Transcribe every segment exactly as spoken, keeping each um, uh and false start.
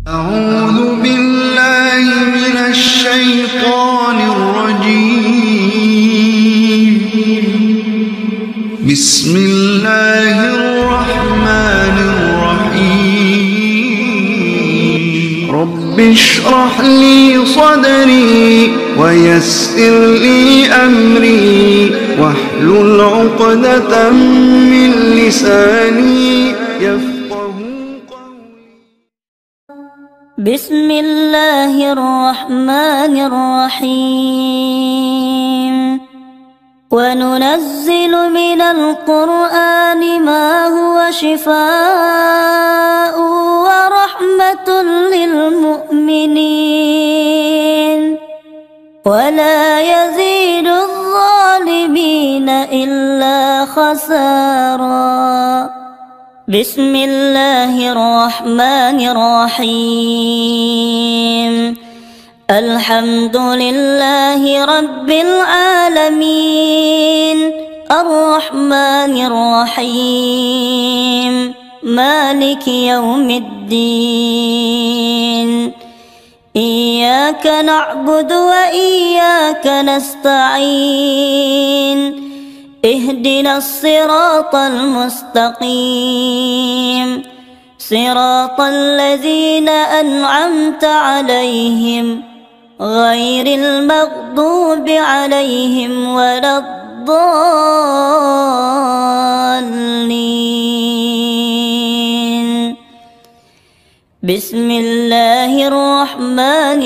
أعوذ بالله من الشيطان الرجيم. بسم الله الرحمن الرحيم. رب اشرح لي صدري ويسر لي أمري واحلل عقدة من لساني يفقه قولي. بسم الله الرحمن الرحيم. وننزل من القرآن ما هو شفاء ورحمة للمؤمنين ولا يزيد الظالمين إلا خسارا. بسم الله الرحمن الرحيم. الحمد لله رب العالمين الرحمن الرحيم مالك يوم الدين. إياك نعبد وإياك نستعين. اهدنا الصراط المستقيم صراط الذين أنعمت عليهم غير المغضوب عليهم ولا الضالين. بسم الله الرحمن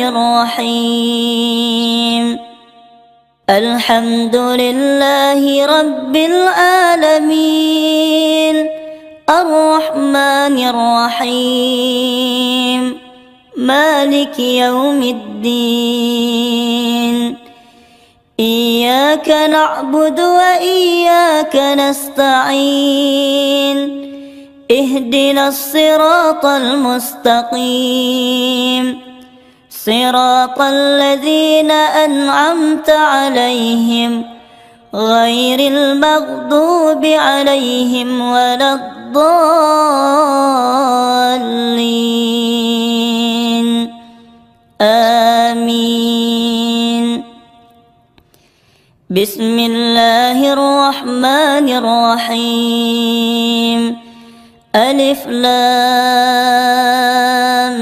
الرحيم. الحمد لله رب العالمين الرحمن الرحيم مالك يوم الدين. إياك نعبد وإياك نستعين. اهدنا الصراط المستقيم صراط الذين أنعمت عليهم غير المغضوب عليهم ولا الضالين. آمين. بسم الله الرحمن الرحيم. ألف لام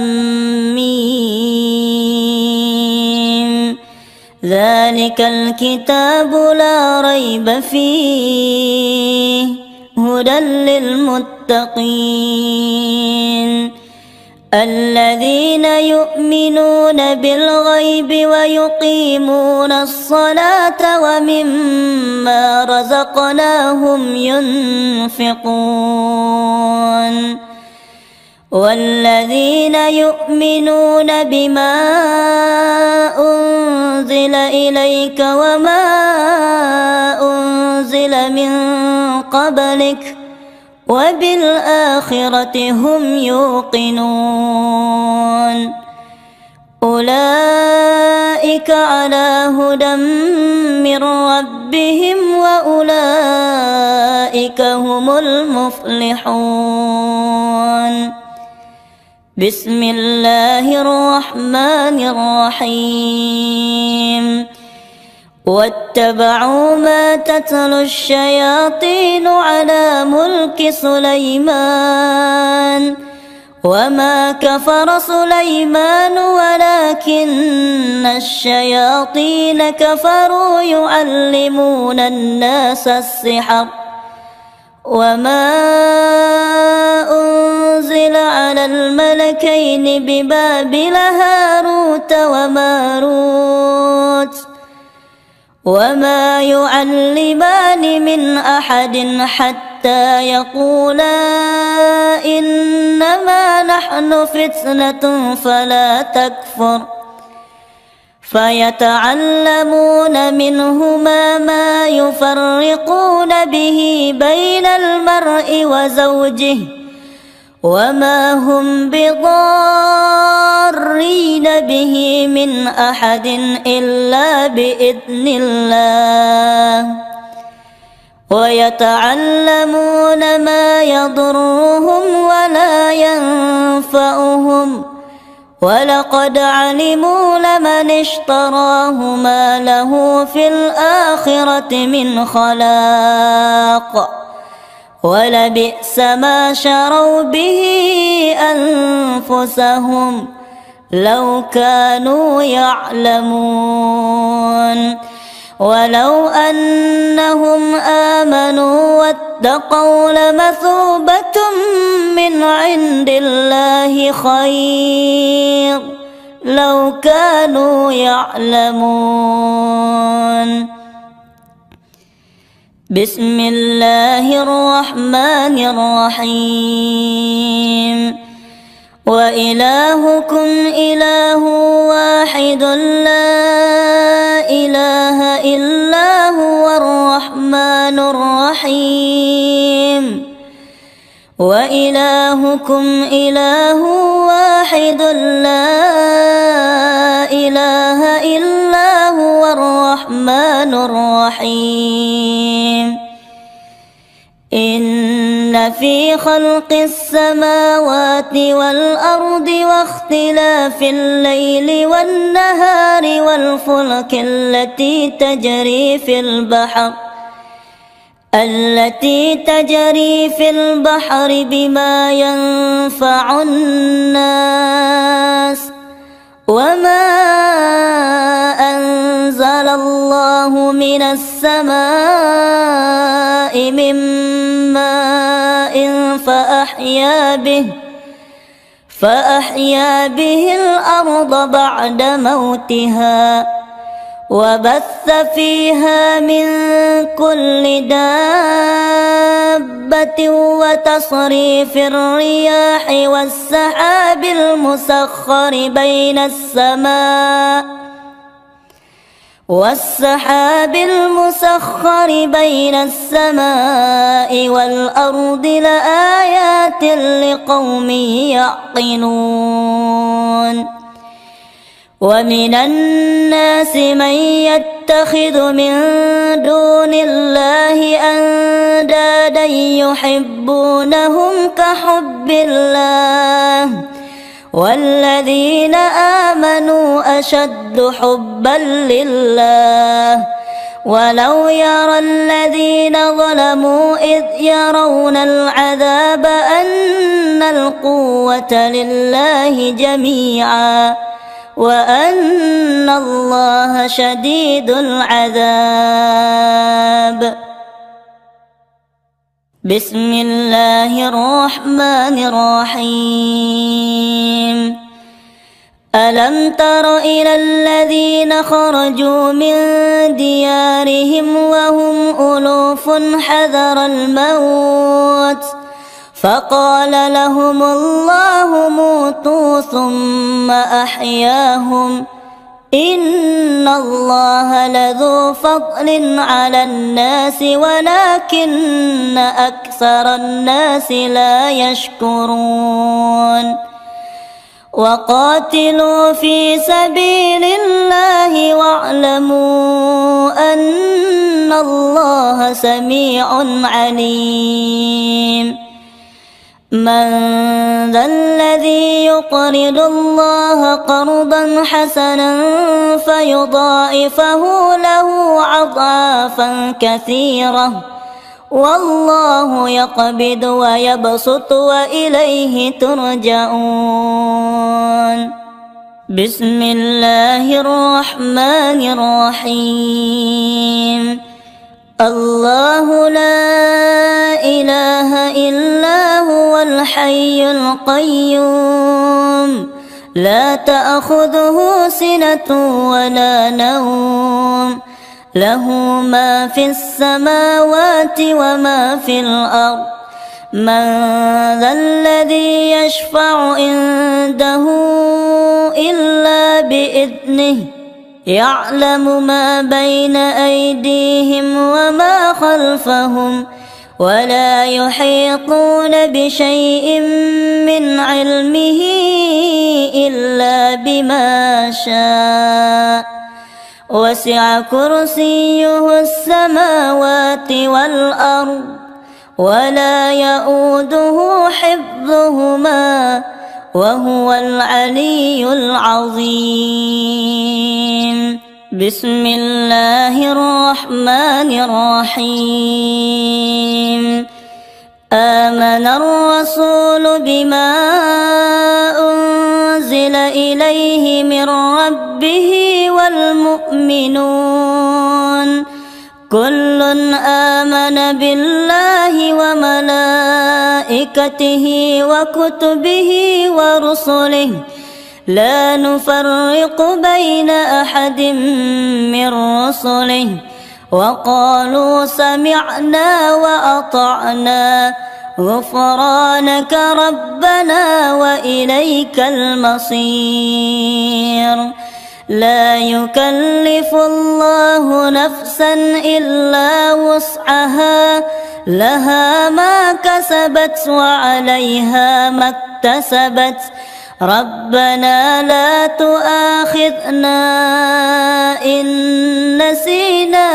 ميم. ذلك الكتاب لا ريب فيه هدى للمتقين الذين يؤمنون بالغيب ويقيمون الصلاة ومما رزقناهم ينفقون والذين يؤمنون بما أنزل إليك وما أنزل من قبلك وبالآخرة هم يوقنون أولئك على هدى من ربهم وأولئك هم المفلحون. بسم الله الرحمن الرحيم. واتبعوا ما تتلو الشياطين على ملك سليمان وما كفر سليمان ولكن الشياطين كفروا يعلمون الناس السحر وما أنزل على الملكين ببابل هاروت وماروت وما يعلمان من أحد حتى يقولا إنما نحن فتنة فلا تكفر فيتعلمون منهما ما يفرقون به بين المرء وزوجه وما هم بضارين به من أحد إلا بإذن الله ويتعلمون ما يضرهم ولا ينفعهم ولقد علموا لمن اشتراه ما له في الآخرة من خلاق ولبئس ما شروا به أنفسهم لو كانوا يعلمون ولو أنهم آمنوا واتقوا لمثوبة من عند الله خير لو كانوا يعلمون. بسم الله الرحمن الرحيم. وإلهكم إله واحد لا إله إلا هو الرحمن الرحيم. وإلهكم إله واحد لا إله إلا هو الرحمن الرحيم. إن في خلق السماوات والأرض واختلاف الليل والنهار والفلك التي تجري في البحر التي تجري في البحر بما ينفع الناس وما أنزل الله من السماء من ماء فأحيا به فأحيا به الأرض بعد موتها وبث فيها من كل دابة وتصريف الرياح والسحاب المسخر بين السماء والسحاب المسخر بين السماء والأرض لآيات لقوم يعقلون. ومن الناس من يتخذ من دون الله أندادا يحبونهم كحب الله والذين آمنوا أشد حبا لله ولو يرى الذين ظلموا إذ يرون العذاب أن القوة لله جميعا وأن الله شديد العذاب. بسم الله الرحمن الرحيم. ألم تر إلى الذين خرجوا من ديارهم وهم ألوف حذر الموت فقال لهم الله موتوا ثم أحياهم إن الله لذو فضل على الناس ولكن أكثر الناس لا يشكرون. وقاتلوا في سبيل الله واعلموا أن الله سميع عليم. من ذا الذي يقرض الله قرضا حسنا فيضاعفه له أضعافا كثيرة والله يقبض ويبسط وإليه ترجعون. بسم الله الرحمن الرحيم. الله لا إله إلا هو الحي القيوم لا تأخذه سنة ولا نوم له ما في السماوات وما في الأرض. من ذا الذي يشفع عنده إلا بإذنه يعلم ما بين أيديهم وما خلفهم ولا يحيطون بشيء من علمه إلا بما شاء وسع كرسيه السماوات والأرض ولا يؤوده حفظهما وهو العلي العظيم. بسم الله الرحمن الرحيم. آمن الرسول بما أنزل إليه من ربه والمؤمنون كل آمن بالله وملائكته وكتبه ورسله لا نفرق بين أحد من رسله وقالوا سمعنا وأطعنا غفرانك ربنا وإليك المصير. لا يكلف الله نفسا إلا وسعها لها ما كسبت وعليها ما اكتسبت ربنا لا تؤاخذنا إن نسينا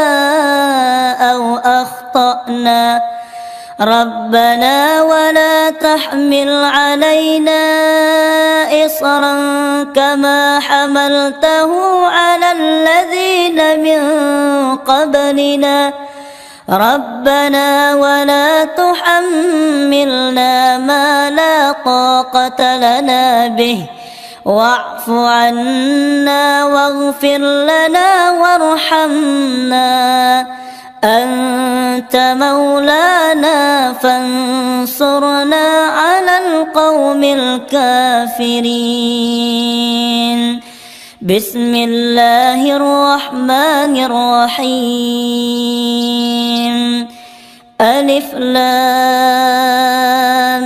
أو أخطأنا ربنا ولا تحمل علينا إصرا كما حملته على الذين من قبلنا ربنا ولا تحملنا ما لا طاقة لنا به واعف عنا واغفر لنا وارحمنا أنت مولانا فانصرنا على القوم الكافرين. بسم الله الرحمن الرحيم. ألف لام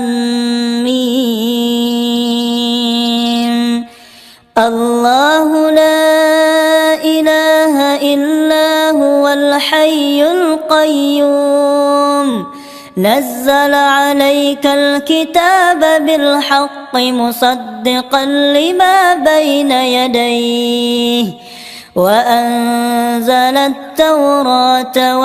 ميم. الله لا إله إلا هو الحي القيوم نزل عليك الكتاب بالحق مصدقا لما بين يديه وأنزل التوراة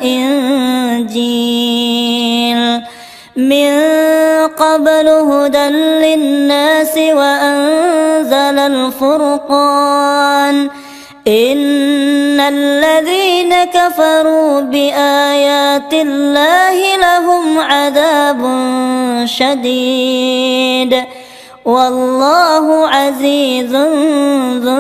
والإنجيل من قبل هدى للناس وأنزل الفرقان إن الذين كفروا بآيات الله لهم عذاب شديد والله عزيز ذو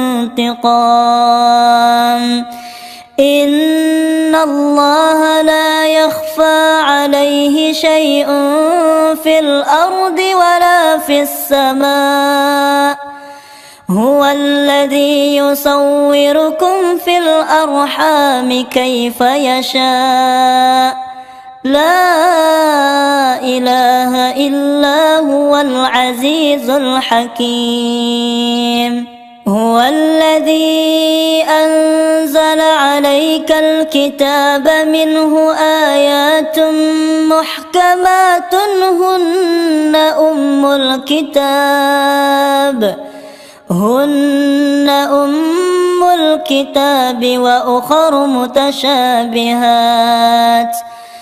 انتقام. إن الله لا يخفى عليه شيء في الأرض ولا في السماء هو الذي يصوركم في الأرحام كيف يشاء لا إله إلا هو العزيز الحكيم. هو الذي أنزل عليك الكتاب منه آيات محكمات هن أم الكتاب هن أم الكتاب وأخر متشابهات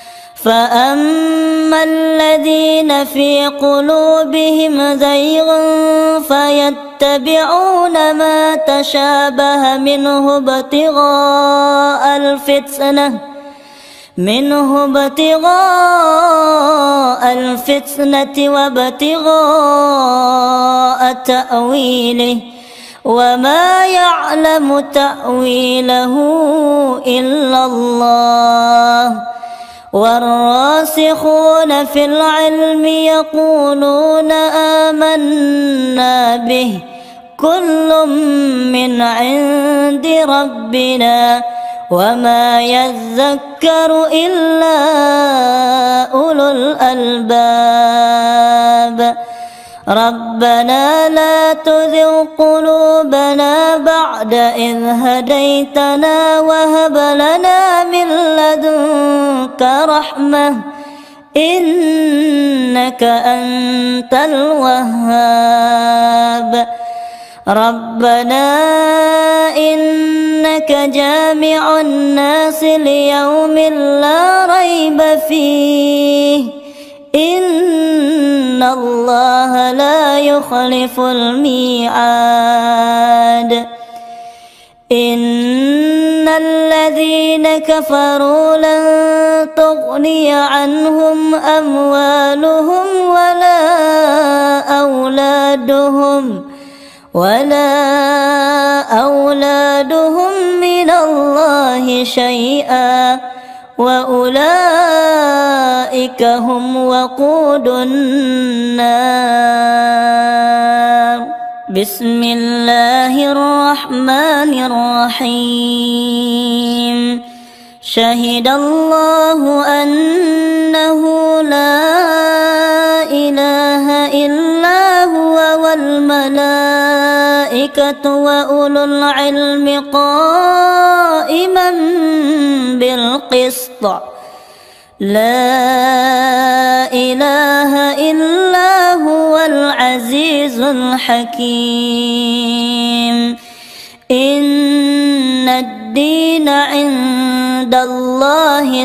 فأما الذين في قلوبهم زيغ فيتبعون ما تشابه منه ابتغاء الفتنة منه ابتغاء الفتنة وابتغاء تأويله وما يعلم تأويله إلا الله والراسخون في العلم يقولون آمنا به كل من عند ربنا وما يذكر إلا أولو الألباب. ربنا لا تزغ قلوبنا بعد إذ هديتنا وهب لنا من لدنك رحمة إنك أنت الوهاب. ربنا إنك جامع الناس ليوم لا ريب فيه إن الله لا يخلف الميعاد إن الذين كفروا لن تغني عنهم أموالهم ولا أولادهم ولا أولادهم من الله شيئا وأولئك هم وقود النار. بسم الله الرحمن الرحيم. شهد الله أنه لا إله إلا هو والملائكة وأولو العلم قائما بالقسط لا إله إلا هو العزيز الحكيم. إن الدين عند الله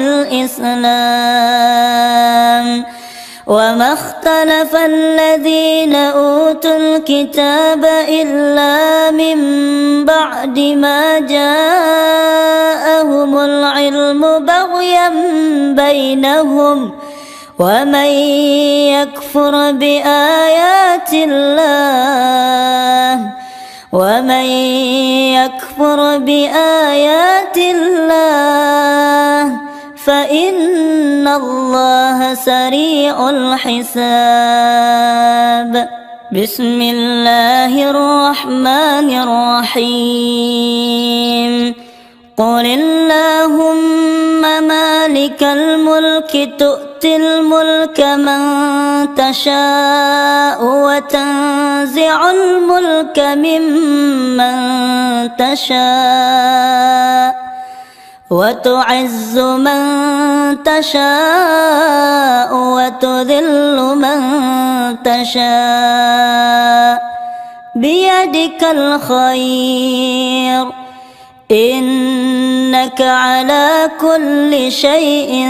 الإسلام وما اختلف الذين أوتوا الكتاب إلا من بعد ما جاءهم العلم بغيا بينهم ومن يكفر بآيات الله ومن يكفر بآيات الله فإن الله سريع الحساب. بسم الله الرحمن الرحيم. قل اللهم مالك الملك تؤتي الملك من تشاء وتنزع الملك ممن تشاء وتعز من تشاء وتذل من تشاء بيدك الخير إنك على كل شيء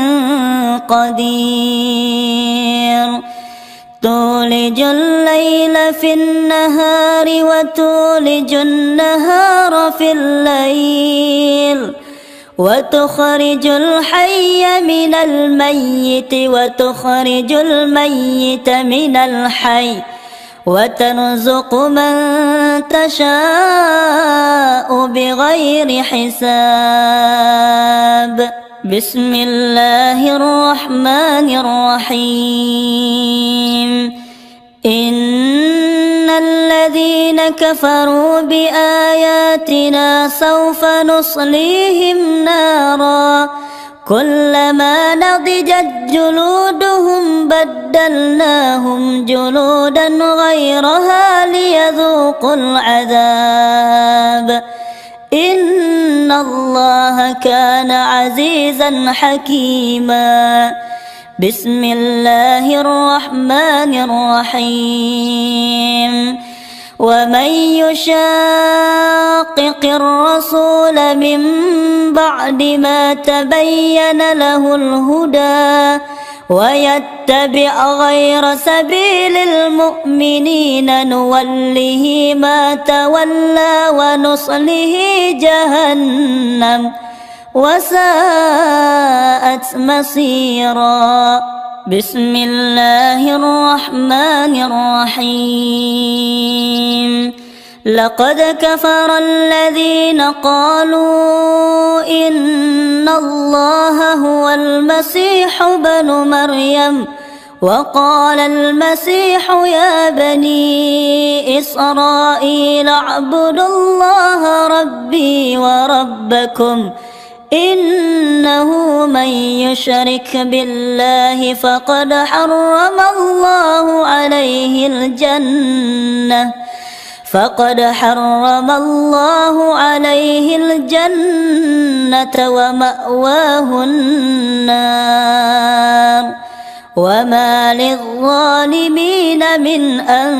قدير. تولج الليل في النهار وتولج النهار في الليل وتخرج الحي من الميت وتخرج الميت من الحي وترزق من تشاء بغير حساب. بسم الله الرحمن الرحيم. إن الذين كفروا بآياتنا سوف نصليهم نارا كلما نضجت جلودهم بدلناهم جلودا غيرها ليذوقوا العذاب إن الله كان عزيزا حكيما. بسم الله الرحمن الرحيم. ومن يشاقق الرسول من بعد ما تبين له الهدى ويتبع غير سبيل المؤمنين نوله ما تولى ونصله جهنم وساءت مصيرا. بسم الله الرحمن الرحيم. لقد كفر الذين قالوا إن الله هو المسيح ابن مريم وقال المسيح يا بني إسرائيل اعبدوا الله ربي وربكم إنه من يشرك بالله فقد حرم الله عليه الجنة فقد حرم الله عليه الجنة ومأواه النار وما للظالمين من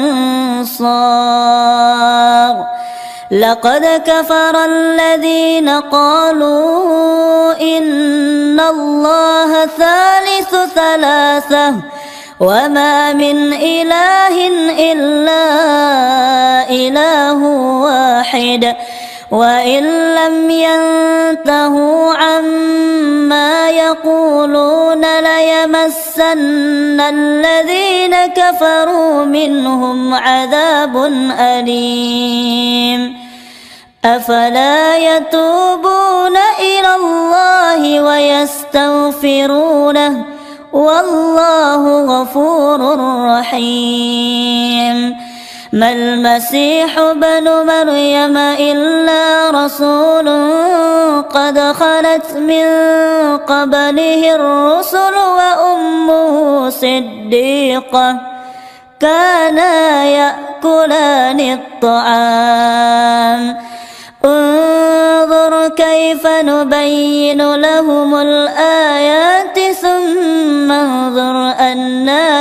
أنصار. لقد كفر الذين قالوا إن الله ثالث ثلاثة وما من إله إلا إله واحد وإن لم ينتهوا عما يقولون ليمسن الذين كفروا منهم عذاب أليم أفلا يتوبون إلى الله ويستغفرونه والله غفور رحيم ما المسيح ابن مريم إلا رسول قد خلت من قبله الرسل وأمه صديقة كانا يأكلان الطعام انظر كيف نبين لهم الآيات ثم انظر أنى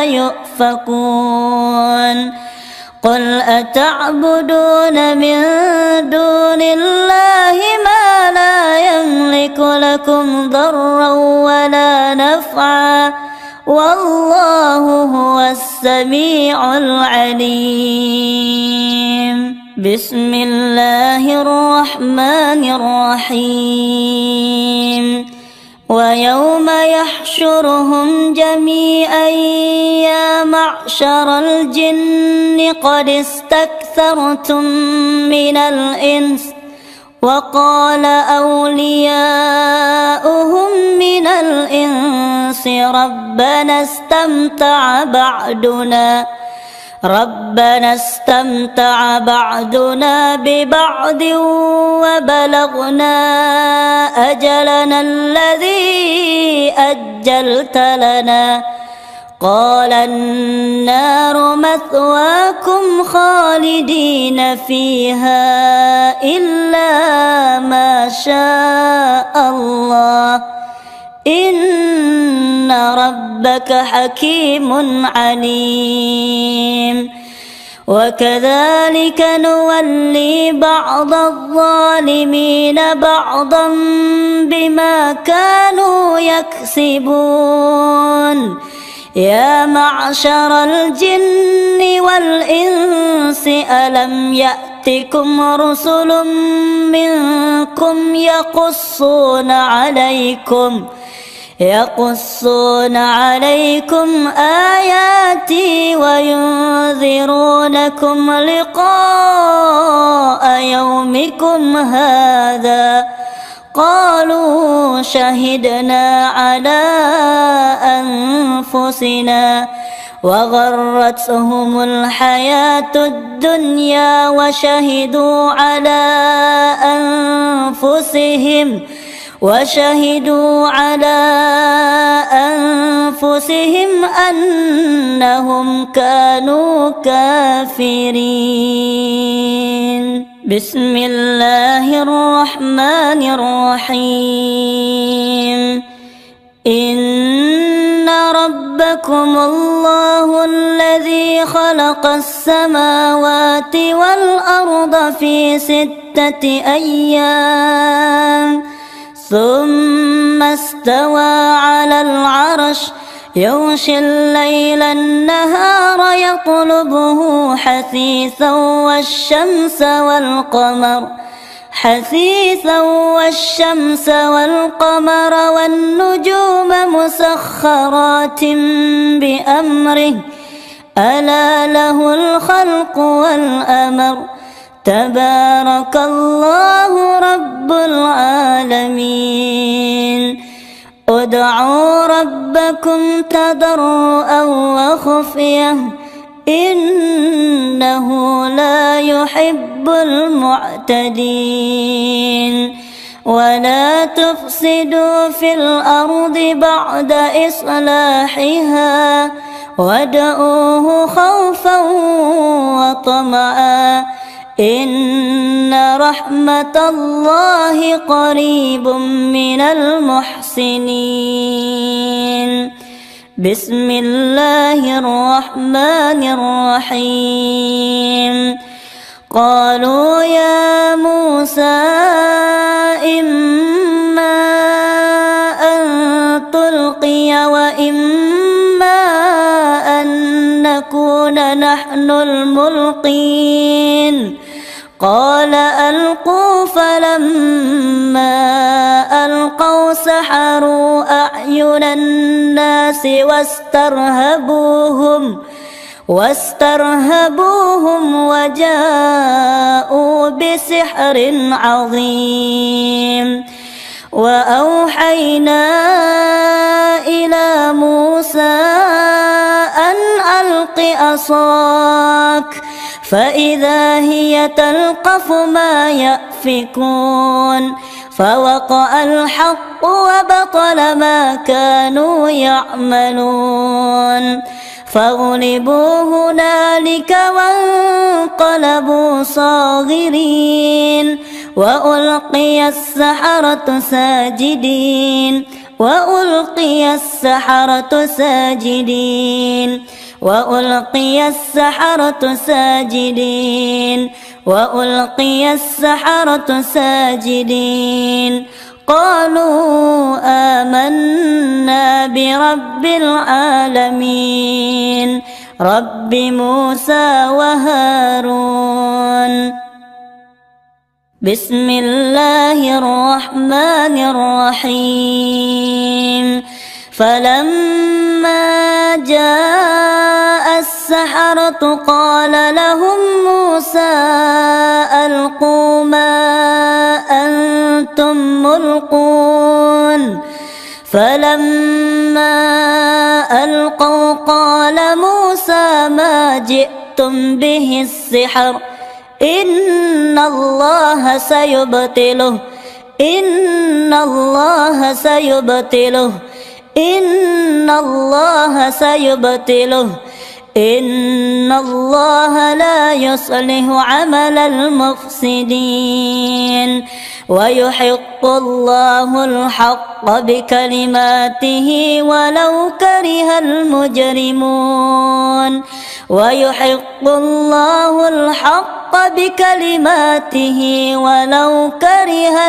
يؤفكون قل أتعبدون من دون الله ما لا يملك لكم ضرا ولا نفعا والله هو السميع العليم بسم الله الرحمن الرحيم ويوم يحشرهم جميعا يا معشر الجن قد استكثرتم من الإنس وقال أولياؤهم من الإنس ربنا استمتع بعدنا ربنا استمتع بعدنا ببعض وبلغنا أجلنا الذي أجلت لنا قال النار مثواكم خالدين فيها إلا ما شاء الله إن ربك حكيم عليم وكذلك نولي بعض الظالمين بعضا بما كانوا يكسبون يا معشر الجن والإنس ألم يأتكم رسل منكم يقصون عليكم يقصون عليكم آياتي وينذرونكم لقاء يومكم هذا قالوا شهدنا على أنفسنا وغرتهم الحياة الدنيا وشهدوا على أنفسهم وشهدوا على أنفسهم أنهم كانوا كافرين بسم الله الرحمن الرحيم إن ربكم الله الذي خلق السماوات والأرض في ستة أيام ثم استوى على العرش يغشي الليل النهار يطلبه حثيثا والشمس والقمر حثيثا والشمس والقمر والنجوم مسخرات بأمره ألا له الخلق والأمر تبارك الله رب العالمين ادعوا ربكم تضرعا وخفية إنه لا يحب المعتدين ولا تفسدوا في الأرض بعد إصلاحها وادعوه خوفا وطمعا إن رحمة الله قريب من المحسنين بسم الله الرحمن الرحيم قالوا يا موسى إما أن تلقي وإما لنحن الملقين قال ألقوا فلما ألقوا سحروا أعين الناس واسترهبوهم واسترهبوهم وجاءوا بسحر عظيم وأوحينا إلى موسى أن ألق عصاك فإذا هي تلقف ما يأفكون فوقع الحق وبطل ما كانوا يعملون فغلبوا هنالك وانقلبوا صاغرين وألقي السحرة ساجدين وألقي السحرة ساجدين وألقي السحرة ساجدين وألقي السحرة ساجدين قالوا آمنا برب العالمين رب موسى وهارون. بسم الله الرحمن الرحيم. فلما جاء السحرة قال لهم موسى ألقوا ما أنتم ملقون فلما ألقوا قال موسى ما جئتم به السحر إن الله سيبطله إن الله سيبطله إن الله سيبطله إن الله لا يصلح عمل المفسدين ويحق الله الحق بكلماته ولو كره المجرمون ويحق الله الحق بكلماته ولو كره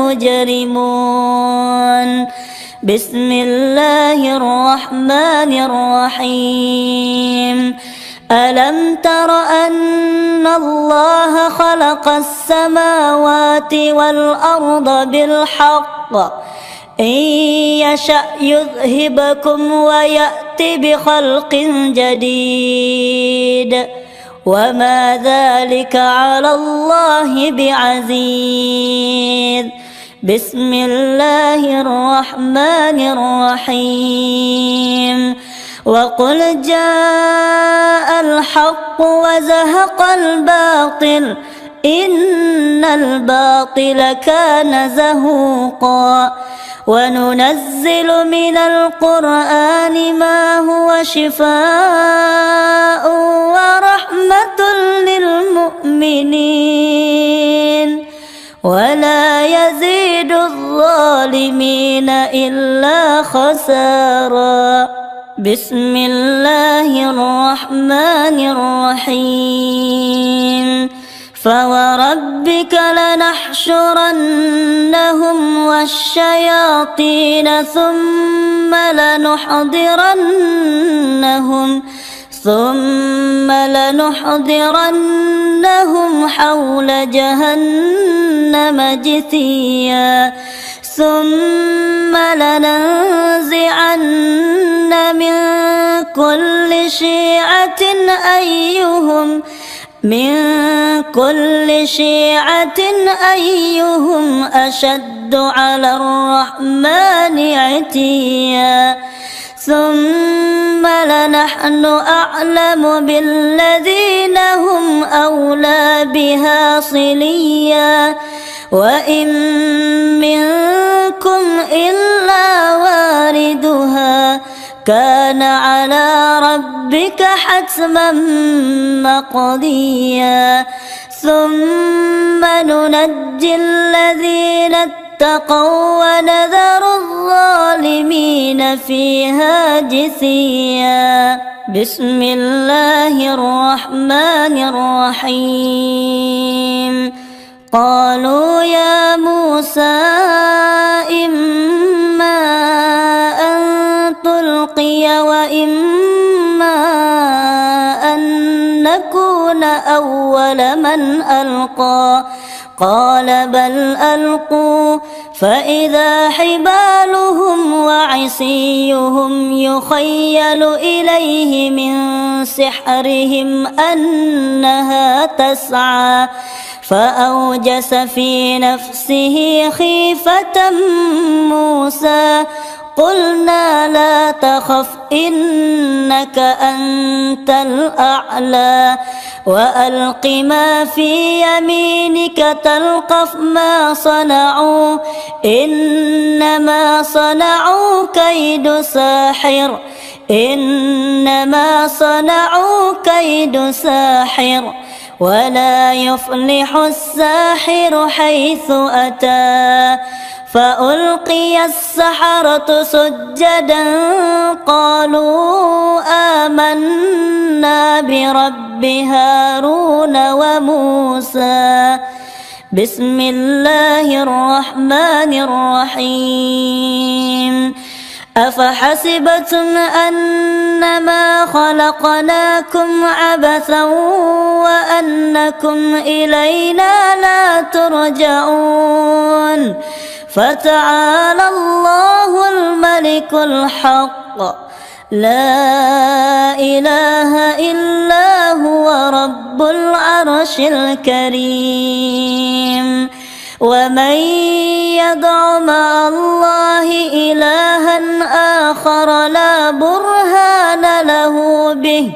المجرمون. بسم الله الرحمن الرحيم. ألم تر أن الله خلق السماوات والأرض بالحق إن يشأ يذهبكم ويأتي بخلق جديد وما ذلك على الله بعزيز. بسم الله الرحمن الرحيم. وقل جاء الحق وزهق الباطل إن الباطل كان زهوقا وننزل من القرآن ما هو شفاء ورحمة للمؤمنين ولا يزيد الظالمين إلا خسارا. بسم الله الرحمن الرحيم. فوربك لنحشرنهم والشياطين ثم لنحضرنهم ثم لنحضرنهم حول جهنم جثيا ثم لننزعن من كل شيعة أيهم من كل شيعة أيهم أشد على الرحمن عتيا ثم لنحن أعلم بالذين هم أولى بها صليا وإن منكم إلا واردها كان على ربك حتما مقضيا. ثم ننجي الذين اتقوا ونذر الظالمين فيها جثيا. بسم الله الرحمن الرحيم. قالوا يا موسى إما أن تلقي وإما أن تحسبن أول من ألقى قال بل ألقوا فإذا حبالهم وعصيهم يخيل إليه من سحرهم أنها تسعى فأوجس في نفسه خيفة موسى قلنا لا تخف إنك أنت الأعلى وألق ما في يمينك تلقف ما صنعوا إنما صنعوا كيد ساحر إنما صنعوا كيد ساحر ولا يفلح الساحر حيث أتى فألقي السحرة سجدا قالوا آمنا برب هارون وموسى بسم الله الرحمن الرحيم أفحسبتم أنما خلقناكم عبثا وأنكم إلينا لا ترجعون فتعالى الله الملك الحق لا إله إلا هو رب العرش الكريم ومن يدع مع الله إلها آخر لا برهان له به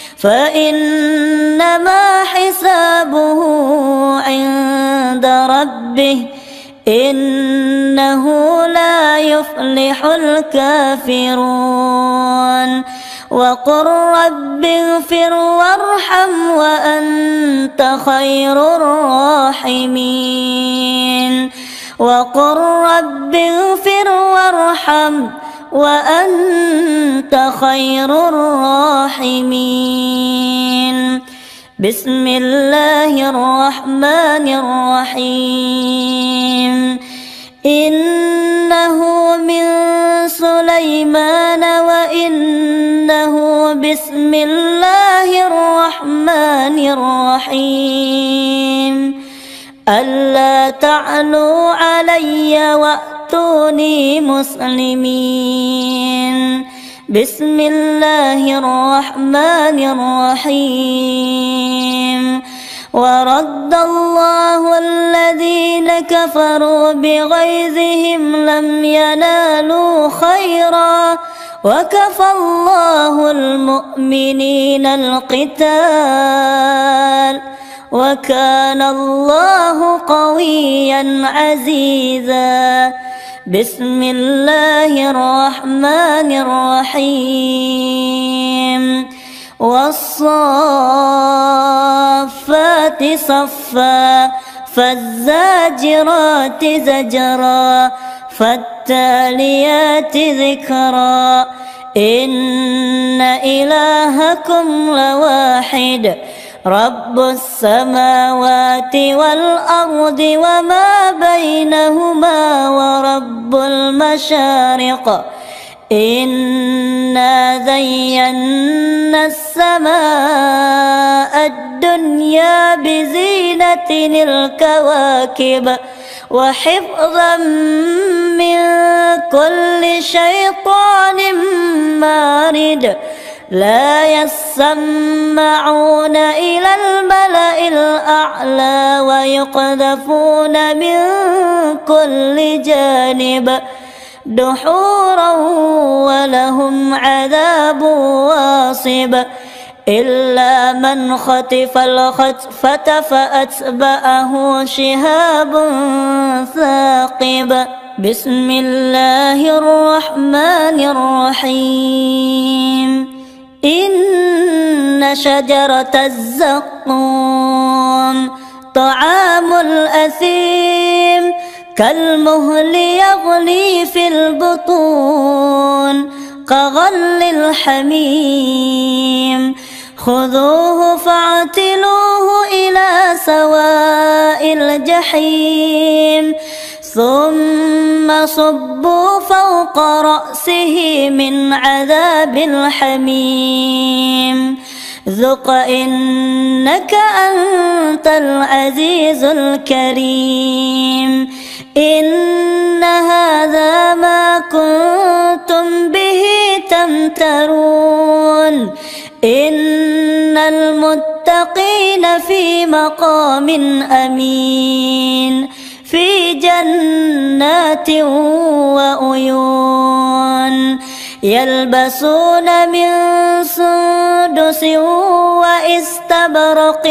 فإنما حسابه عند ربه إنه لا يفلح الكافرون وقل رب اغفر وارحم وأنت خير الراحمين وقل رب اغفر وارحم وأنت خير الراحمين بسم الله الرحمن الرحيم إنه من سليمان وإنه بسم الله الرحمن الرحيم ألا تعلوا علي وأتوني مسلمين بسم الله الرحمن الرحيم ورد الله الذين كفروا بغيظهم لم ينالوا خيرا وكفى الله المؤمنين القتال وكان الله قويا عزيزا بسم الله الرحمن الرحيم والصافات صفا فالزاجرات زجرا فالتاليات ذكرا إن إلهكم لواحد رب السماوات والأرض وما بينهما ورب المشارق إنا زينا السماء الدنيا بزينة الكواكب وحفظا من كل شيطان مارد لا يسمعون إلى الملأ الأعلى ويقذفون من كل جانب دحورا ولهم عذاب واصب إلا من خطف الخطفة فأتبعه شهاب ثاقب بسم الله الرحمن الرحيم إن شجرة الزقوم طعام الأثيم كالمهل يغلي في البطون كغل الحميم خذوه فاعتلوه إلى سواء الجحيم ثم صبوا فوق رأسه من عذاب الحميم ذق إنك أنت العزيز الكريم إن هذا ما كنتم به تمترون إن المتقين في مقام أمين في جنات وعيون يلبسون من سندس واستبرق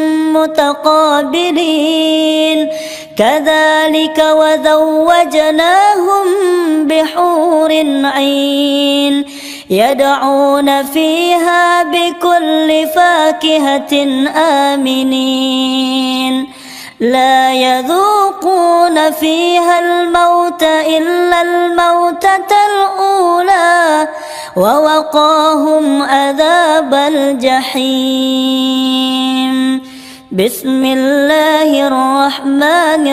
متقابلين كذلك وزوجناهم بحور عين يدعون فيها بكل فاكهة آمنين لا يذوقون فيها الموت إلا الموتة الأولى ووقاهم عذاب الجحيم بسم الله الرحمن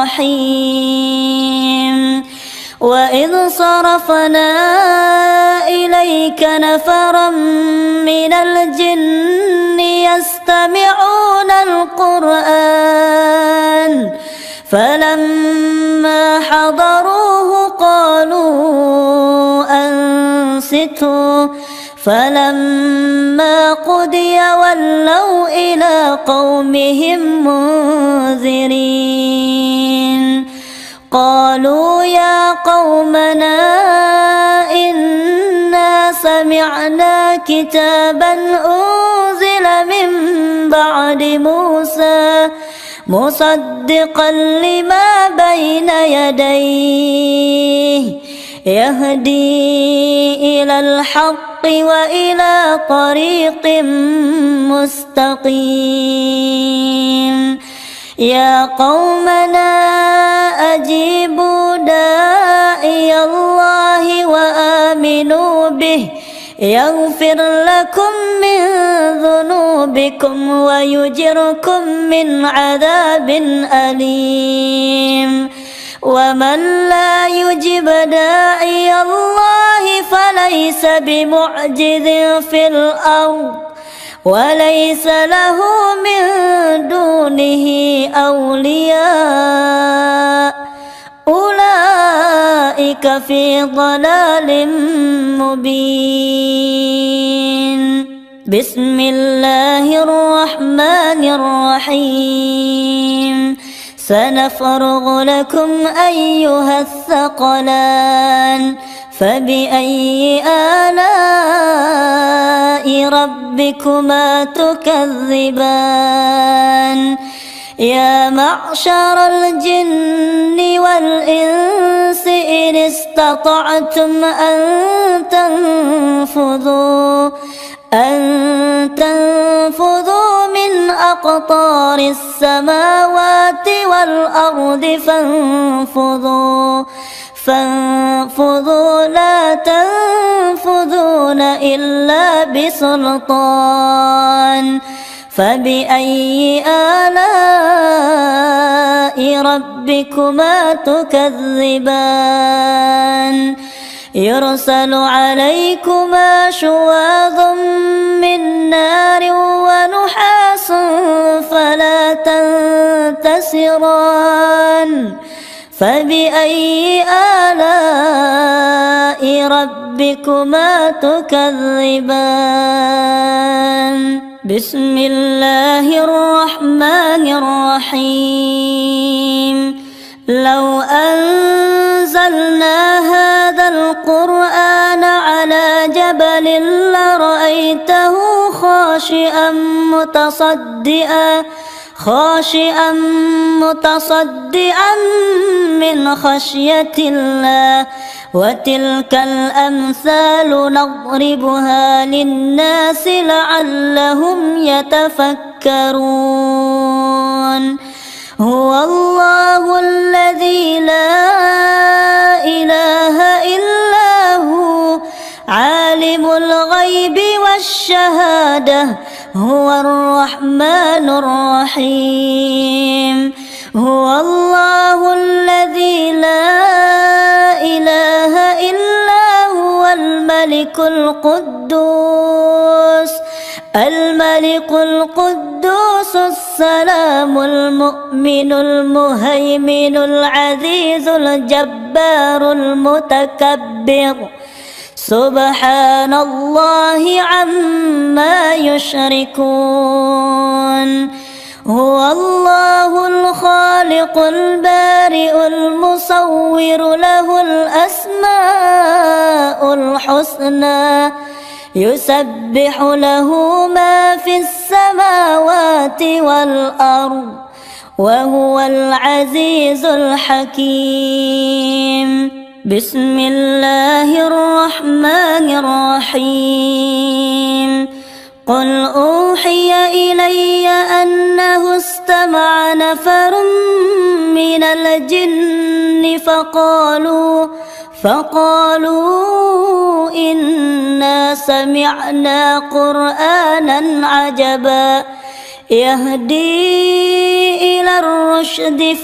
الرحيم وإذ صرفنا إليك نفرا من الجن يستمعون القرآن فلما حضروه قالوا أنصتوا فلما قضي ولوا إلى قومهم منذرين قالوا يا قومنا إنا سمعنا كتابا أنزل من بعد موسى مصدقا لما بين يديه يهدي إلى الحق وإلى طريق مستقيم يا قومنا أجيبوا داعي الله وآمنوا به يغفر لكم من ذنوبكم ويجركم من عذاب أليم ومن لا يجب داعي الله فليس بمعجز في الأرض وليس له من دونه أولياء أولئك في ضلال مبين بسم الله الرحمن الرحيم سنفرغ لكم أيها الثقلان فبأي آلاء ربكما تكذبان يا معشر الجن والإنس إن استطعتم أن تنفذوا أن تنفذوا من أقطار السماوات والأرض فانفذوا فانفذوا لا تنفذون إلا بسلطان فبأي آلاء ربكما تكذبان يرسل عليكما شواظ من نار ونحاس فلا تنتصران فبأي آلاء ربكما تكذبان بسم الله الرحمن الرحيم لو أنزلنا هذا القرآن على جبل لرأيته خاشعا متصدئا خاشعا متصدعا من خشية الله وتلك الأمثال نضربها للناس لعلهم يتفكرون هو الله الذي لا إله إلا هو عالم الغيب والشهادة هو الرحمن الرحيم هو الله الذي لا إله إلا هو الملك القدوس الملك الملك القدوس السلام المؤمن المهيمن العزيز الجبار المتكبر سبحان الله عما يشركون. هو الله الخالق البارئ المصور له الأسماء الحسنى يسبح له ما في السماوات والأرض وهو العزيز الحكيم. بسم الله الرحمن الرحيم. قل أوحي إلي أنه استمع نفر من الجن فقالوا فقالوا إنا سمعنا قرآنا عجبا يهدي إلى الرشد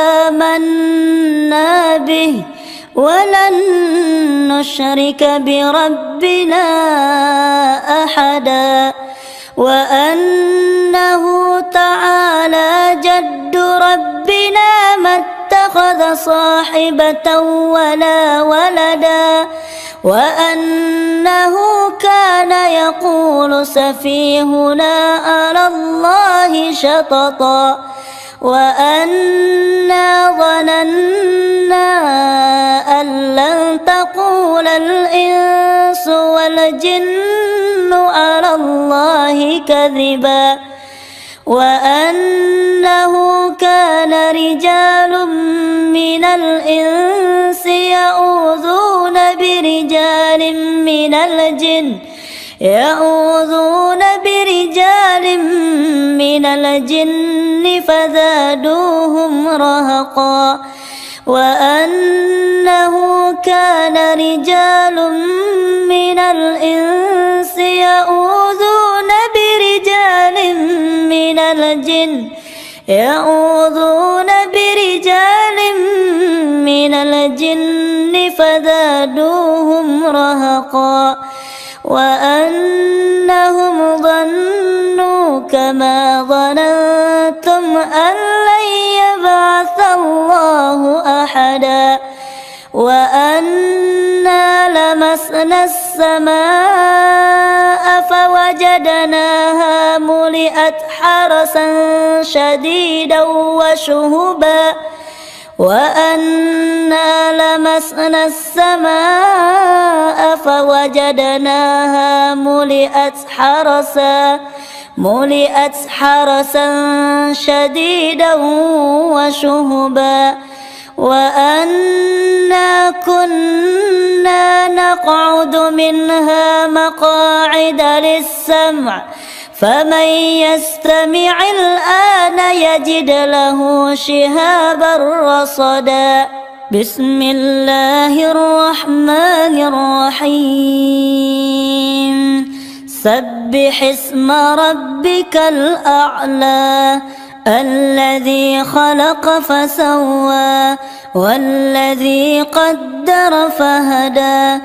فآمنا به ولن نشرك بربنا أحدا وأنه تعالى جد ربنا ما اتخذ صاحبة ولا ولدا وأنه كان يقول سفيهنا على الله شططا وأنا ظننا أن لن تقول الإنس والجن على الله كذبا وأنه كان رجال من الإنس يعوذون برجال من الجن يعوذون برجال من الجن فزادوهم رهقا وأنه كان رجال من الإنس يعوذون برجال من الجن يعوذون برجال من الجن فزادوهم رهقا وأنهم ظنوا كما ظننتم أن لن يبعث الله أحدا وأنا لمسنا السماء فوجدناها ملئت حرسا شديدا وشهبا وأنا لمسنا السماء فوجدناها ملئت حرسا ملئت حرسا شديدا وشهبا وأنا كنا نقعد منها مقاعد للسمع فمن يستمع الآن يجد له شهابا رصدا. بسم الله الرحمن الرحيم. سبح اسم ربك الأعلى الذي خلق فسوى والذي قدر فهدى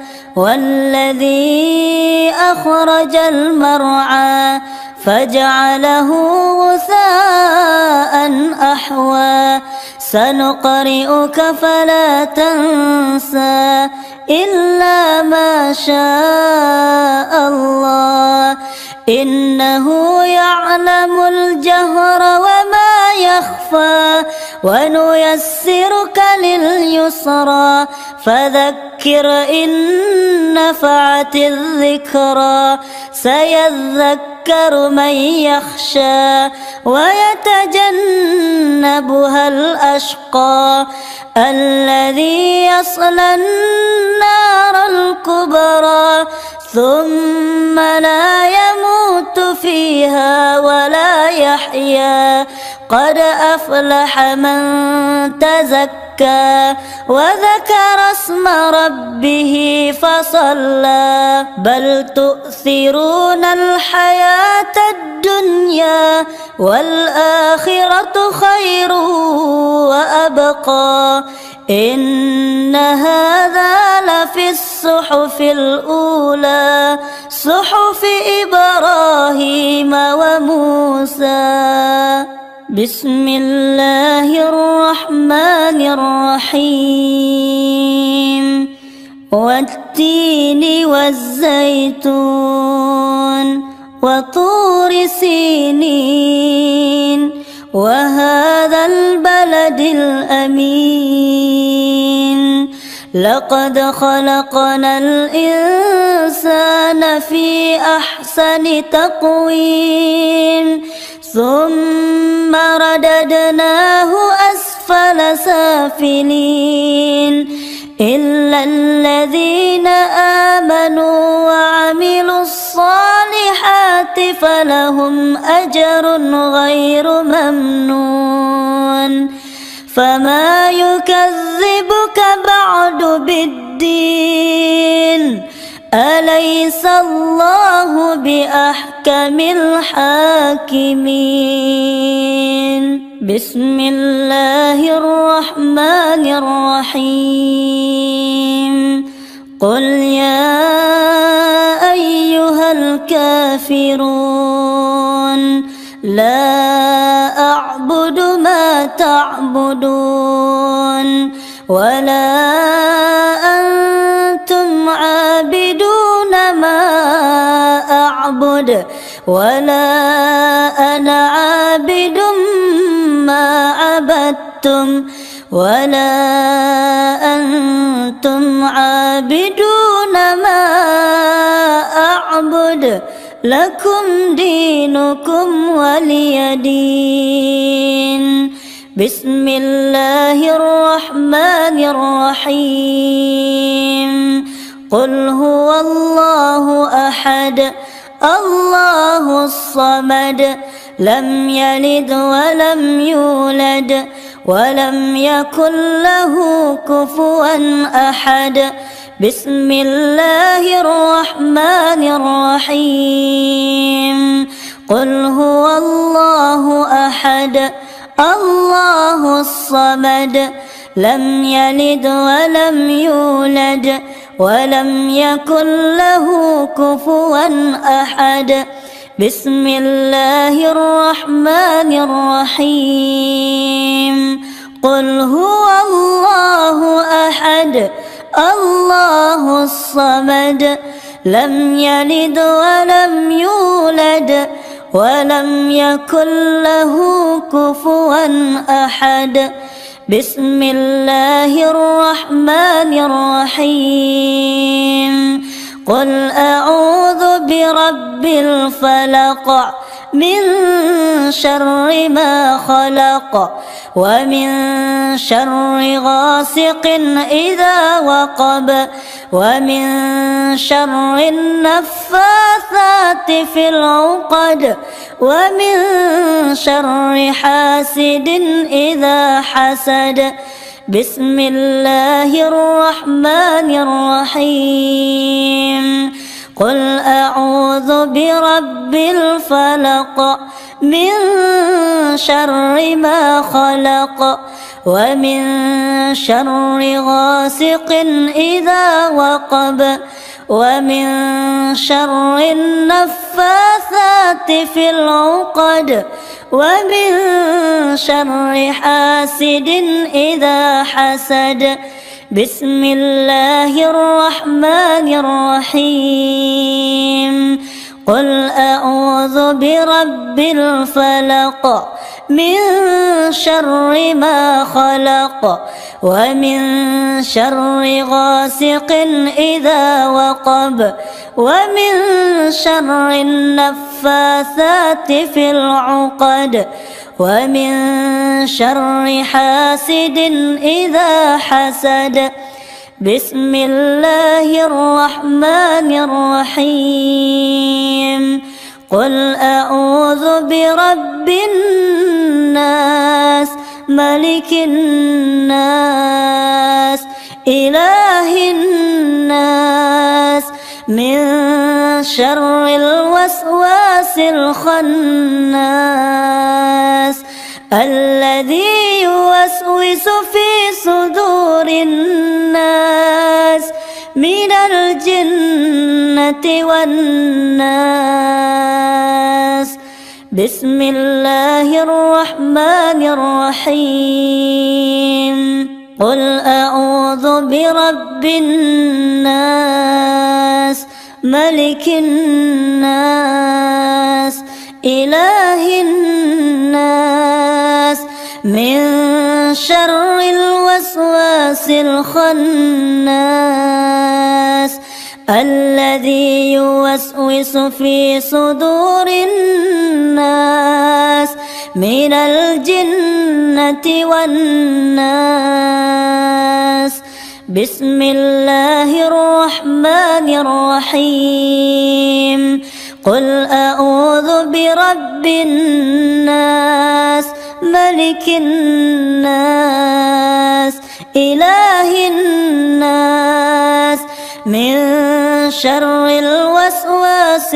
والذي أخرج المرعى فجعله غثاء أحوى سنقرئك فلا تنسى إلا ما شاء الله إنه يعلم الجهر وما يخفى ونيسرك لليسرى فذكر إن نفعت الذكرى سيذكر من يخشى ويتجنبها الأشقى الذي يصلى النار الكبرى ثم لا يموت فيها ولا يحيا قد أفلح من تزكى وذكر اسم ربه فصلى بل تؤثرون الحياة الدنيا والآخرة خير وأبقى إن هذا لفي الصحف الأولى صحف إبراهيم وموسى. بسم الله الرحمن الرحيم. والتين والزيتون وطور سينين وهذا البلد الأمين. لقد خلقنا الإنسان في أحسن تقويم ثم رددناه أسفل سافلين إلا الذين آمنوا وعملوا الصالحات فلهم أجر غير ممنون. فما يكذبك بعد بالدين أليس الله بأحكم الحاكمين. بسم الله الرحمن الرحيم. قل يا أيها الكافرون لا أعبد ما تعبدون ولا أنتم عابدون ما أعبد ولا أنا عابد ما عبدتم ولا أنتم عابدون ما أعبد لكم دينكم ولي دين. بسم الله الرحمن الرحيم. قل هو الله أحد الله الصمد لم يلد ولم يولد ولم يكن له كفوا أحد. بسم الله الرحمن الرحيم. قل هو الله أحد الله الصمد لم يلد ولم يولد ولم يكن له كفوا أحد. بسم الله الرحمن الرحيم. قل هو الله أحد الله الصمد لم يلد ولم يولد ولم يكن له كفوا أحد. بسم الله الرحمن الرحيم. قل أعوذ برب الفلق من شر ما خلق ومن شر غاسق إذا وقب ومن شر النفاثات في العقد ومن شر حاسد إذا حسد. بسم الله الرحمن الرحيم. قل أعوذ برب الفلق من شر ما خلق ومن شر غاسق إذا وقب ومن شر النفاثات في العقد ومن شر حاسد إذا حسد. بسم الله الرحمن الرحيم. قل أعوذ برب الفلق من شر ما خلق ومن شر غاسق إذا وقب ومن شر النفاثات في العقد ومن شر حاسد إذا حسد. بسم الله الرحمن الرحيم. قل أعوذ برب الناس ملك الناس إله الناس من شر الوسواس الخناس الذي يوسوس في صدور الناس من من الجنة والناس. بسم الله الرحمن الرحيم. قل أعوذ برب الناس ملك الناس إله الناس من شر الوسواس الخناس الذي يوسوس في صدور الناس من الجنة والناس. بسم الله الرحمن الرحيم. قل أعوذ برب الناس ملك الناس إله الناس من شر الوسواس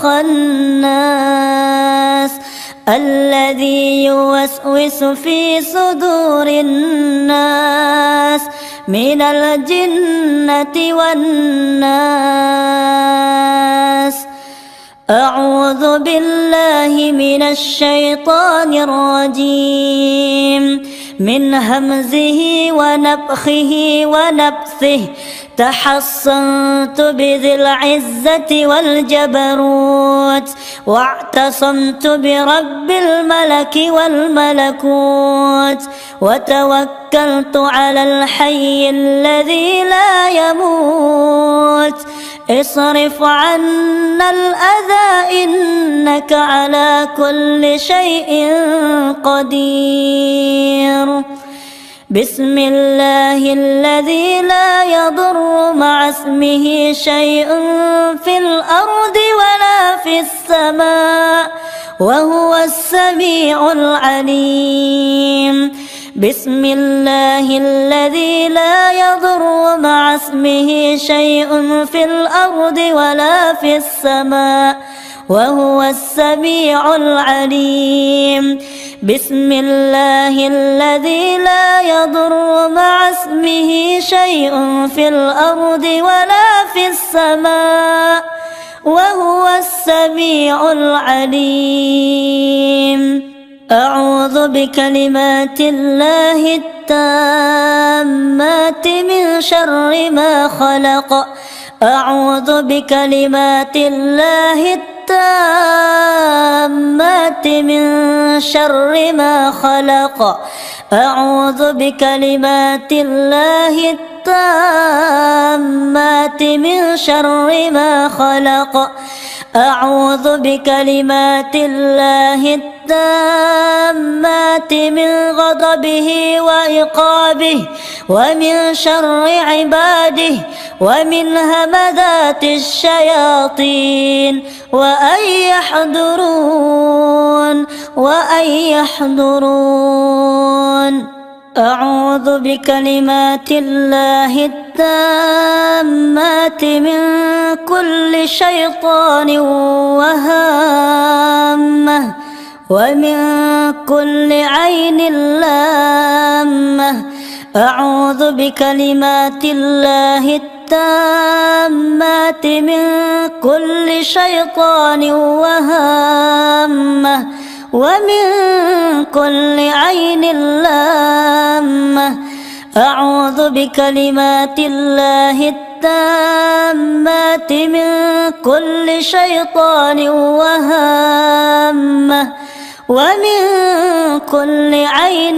الخناس الذي يوسوس في صدور الناس من الجنة والناس. أعوذ بالله من الشيطان الرجيم من همزه ونفخه ونفثه. تحصنت بذي العزة والجبروت واعتصمت برب الملك والملكوت وتوكلت على الحي الذي لا يموت. اصرف عنا الأذى إنك على كل شيء قدير. بسم الله الذي لا يضر مع اسمه شيء في الأرض ولا في السماء وهو السميع العليم. بسم الله الذي لا يضر مع اسمه شيء في الأرض ولا في السماء وهو السميع العليم. بسم الله الذي لا يضر مع اسمه شيء في الأرض ولا في السماء وهو السميع العليم. أعوذ بكلمات الله التامات من شر ما خلق. أعوذ بكلمات الله التامات من شر ما خلق. أعوذ بكلمات الله التامات من شر ما خلق. أعوذ بكلمات الله التامات من غضبه وعقابه ومن شر عباده ومن همذات الشياطين وأن يحضرون وأن يحضرون. أعوذ بكلمات الله التامات من كل شيطان وهامة ومن كل عين لامة. أعوذ بكلمات الله التامات من كل شيطان وهامة ومن كل عين لامة. أعوذ بكلمات الله التامات من كل شيطان وهامة ومن كل عين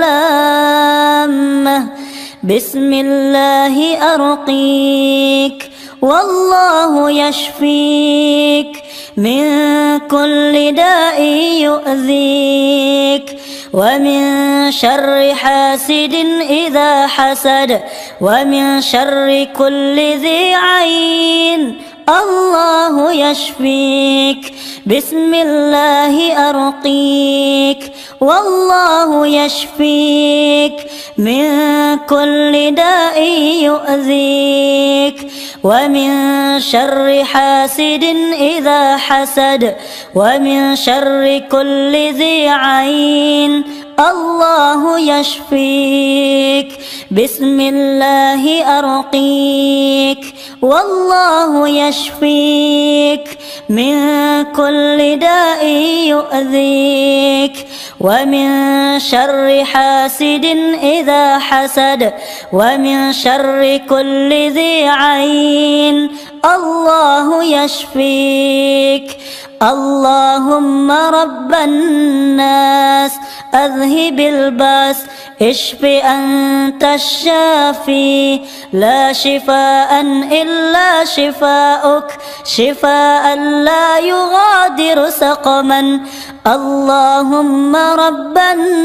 لامة. بسم الله أرقيك والله يشفيك من كل داء يؤذيك ومن شر حاسد إذا حسد ومن شر كل ذي عين. الله يشفيك. بسم الله أرقيك والله يشفيك من كل داء يؤذيك ومن شر حاسد إذا حسد ومن شر كل ذي عين. الله يشفيك. بسم الله أرقيك والله يشفيك من كل داء يؤذيك، ومن شر حاسد إذا حسد، ومن شر كل ذي عين الله يشفيك. اللهم رب الناس أذهب الباس اشف أنت الشافي، لا شفاء إلا شفاؤك، شفاء لا يغادر سقما. اللهم رب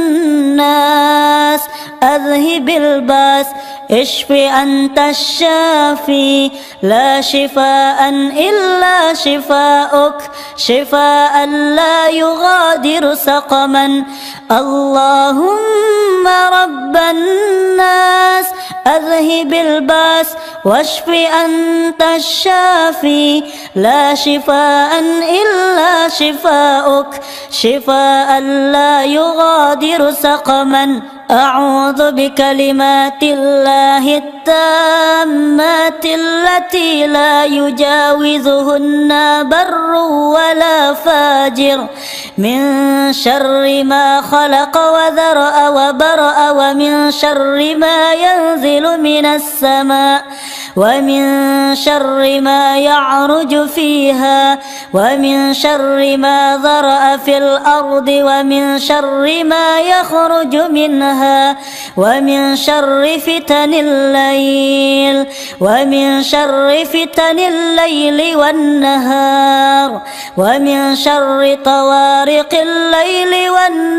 الناس أذهب الباس اشف أنت الشافي، لا شفاء إلا شفاؤك، شفاء لا يغادر سقما. اللهم رب الناس أذهب الباس واشف أنت الشافي، لا شفاء إلا شفاؤك، شفاء لا يغادر سقما. أعوذ بكلمات الله التامات التي لا يجاوزهن بر ولا فاجر من شر ما خلق وذرأ وبرأ، ومن شر ما ينزل من السماء، ومن شر ما يعرج فيها، ومن شر ما ذرأ في الأرض، ومن شر ما يخرج منها، ومن شر فتن الليل، ومن شر فتن الليل والنهار، ومن شر طوارق الليل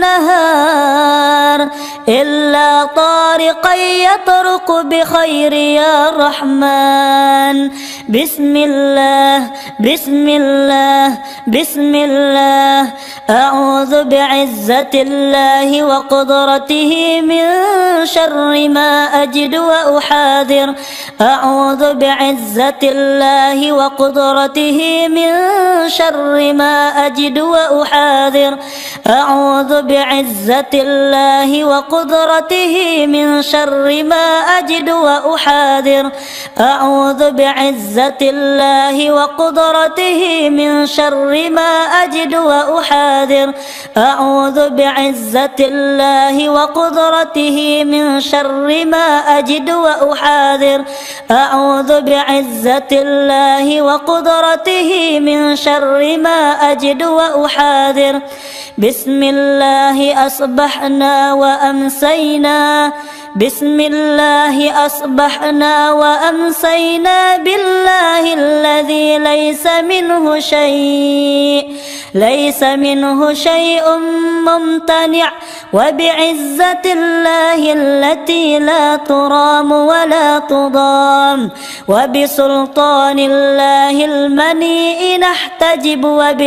والنهار، إلا طارقا يطرق بخير يا رحمن. بسم الله بسم الله بسم الله. أعوذ بعزة الله وقدرته من شر ما أجد وأحاذر. أعوذ بعزة الله وقدرته من شر ما أجد وأحاذر. أعوذ بعزة الله وقدرته من شر ما أجد وأحاذر. أعوذ بعزة الله وقدرته من شر ما أجد وأحاذر. أعوذ بعزة الله وقدرته من شر ما أجد وأحاذر. أعوذ بعزة الله وقدرته من شر ما أجد وأحاذر. بسم الله أصبحنا وأمسينا بسم الله أصبحنا وأمسينا بالله الذي ليس منه شيء ليس منه شيء ممتنع، وبعزة الله التي لا ترام ولا تضام، وبسلطان الله المنيء نحتجب،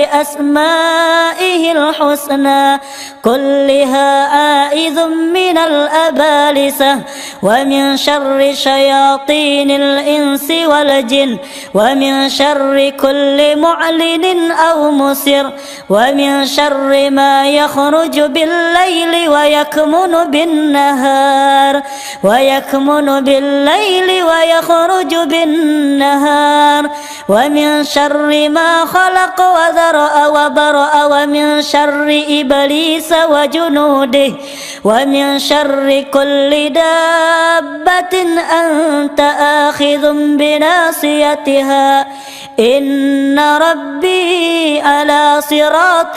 وبأسمائه الحسنى كلها آئذ من الأبالسة، ومن شر شياطين الإنس والجن، ومن شر كل معلن أو مسر، ومن شر ما يخرج بالليل ويكمن بالنهار ويكمن بالليل ويخرج بالنهار، ومن شر ما خلق وذرأ وبرأ، ومن شر إبليس وجنوده، ومن شر كل دابة أنت آخذ بناصيتها، إن ربي على صراط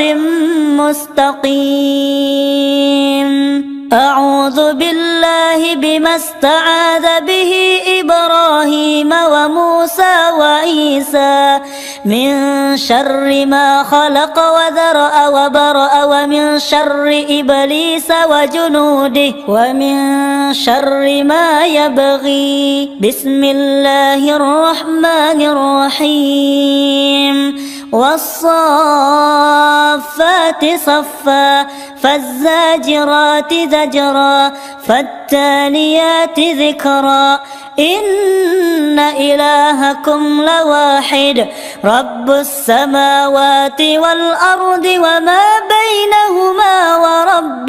مستقيم. أعوذ بالله بما استعاذ به إبراهيم وموسى وعيسى من شر ما خلق وذرأ وبرأ، ومن شر إبليس وجنوده، ومن شر ما يبغي. بسم الله الرحمن الرحيم. والصافات صفا، فالزاجرات زجرا، فالتاليات ذكرا، إن إلهكم لواحد رب السماوات والأرض وما بينهما ورب المشرق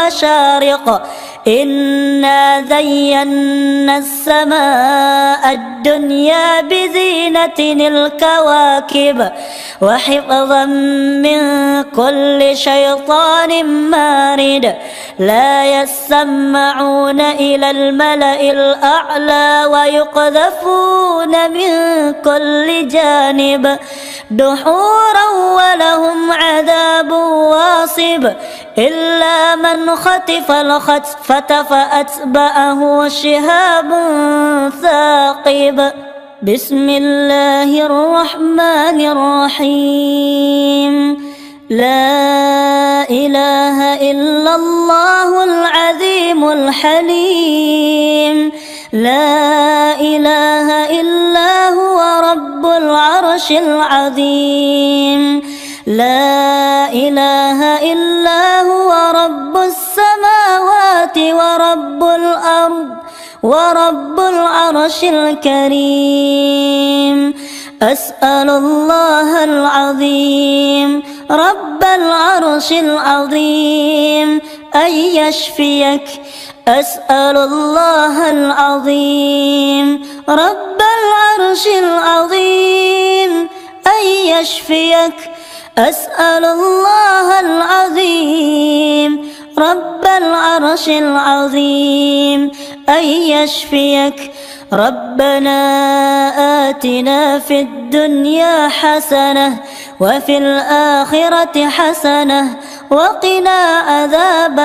المشارق إنا زينا السماء الدنيا بزينة الكواكب وحفظا من كل شيطان مارد لا يسمعون إلى الملأ الأعلى ويقذفون من كل جانب دحورا ولهم عذاب واصب إلا من خطف الخطفة فأتبعه شهاب ثاقب. بسم الله الرحمن الرحيم. لا إله إلا الله العظيم الحليم. لا إله إلا هو رب العرش العظيم. لا إله إلا هو رب السماوات ورب الأرض ورب العرش الكريم. أسأل الله العظيم رب العرش العظيم أن يشفيك. أسأل الله العظيم رب العرش العظيم أن يشفيك. أسأل الله العظيم رب العرش العظيم أن يشفيك. ربنا آتنا في الدنيا حسنة وفي الآخرة حسنة وقنا عذاب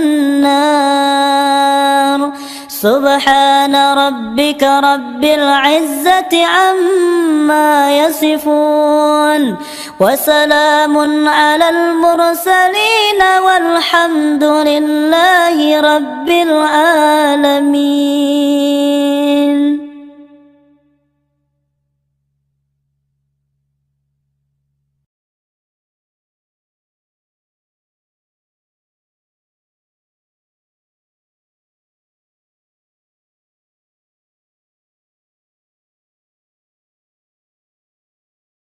النار. سبحان ربك رب العزة عما يصفون وسلام على المرسلين والحمد لله رب العالمين.